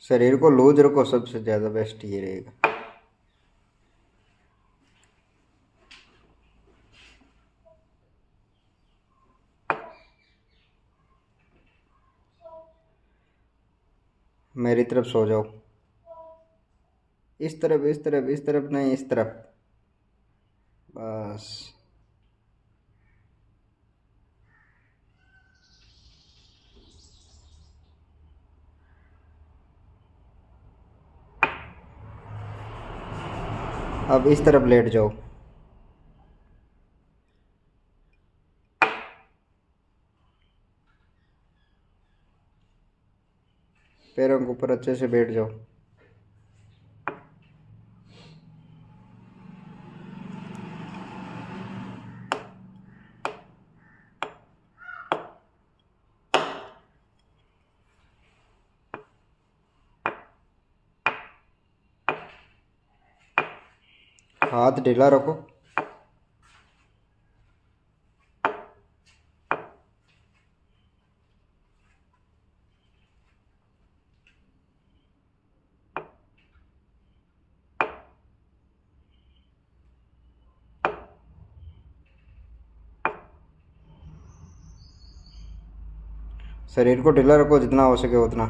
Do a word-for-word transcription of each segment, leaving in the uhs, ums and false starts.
शरीर को लूज रखो, सबसे ज़्यादा बेस्ट ये रहेगा। मेरी तरफ सो जाओ। इस तरफ, इस तरफ, इस तरफ नहीं, इस तरफ। बस। अब इस तरफ लेट जाओ। पैरों के ऊपर अच्छे से बैठ जाओ। हाथ ढीला रखो। शरीर को ढीला रखो जितना हो सके उतना।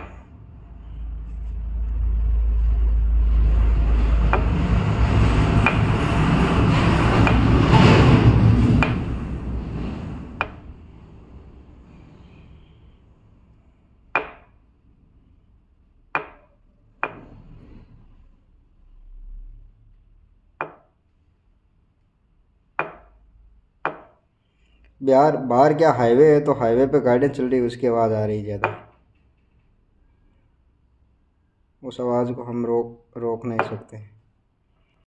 बाहर बाहर क्या हाईवे है, तो हाईवे पे गाड़ियाँ चल रही है, उसकी आवाज़ आ रही है ज़्यादा। उस आवाज़ को हम रोक रोक नहीं सकते।